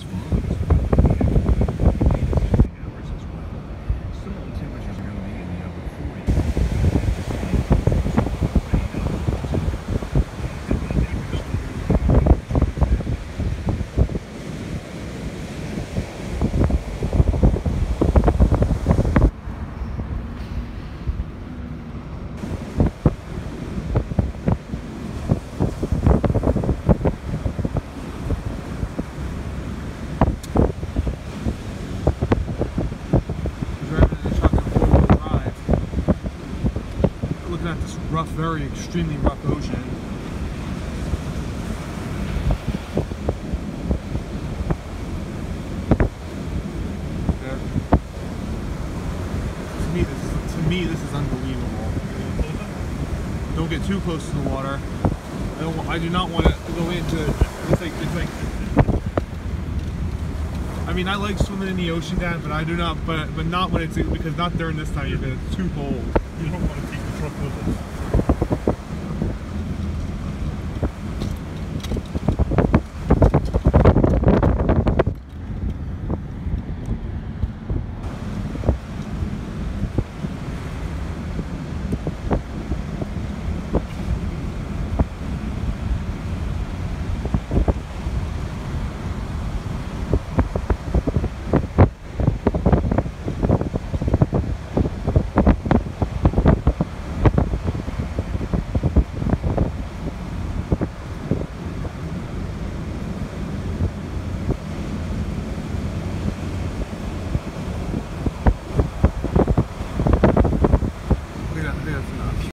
At this rough, very extremely rough ocean. Yeah. To me, this is unbelievable. Don't get too close to the water. I do not want to go into. It's like. I mean, I like swimming in the ocean, Dad, but I do not. But not when it's because not during this time of year. It's too cold. You don't want to take the truck with us.